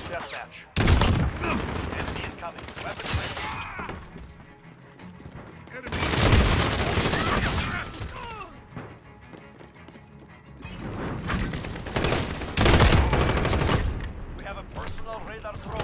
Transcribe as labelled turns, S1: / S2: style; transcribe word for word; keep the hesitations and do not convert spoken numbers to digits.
S1: deathmatch. Enemy incoming. Weapons ready. Enemy. We have a personal radar drone.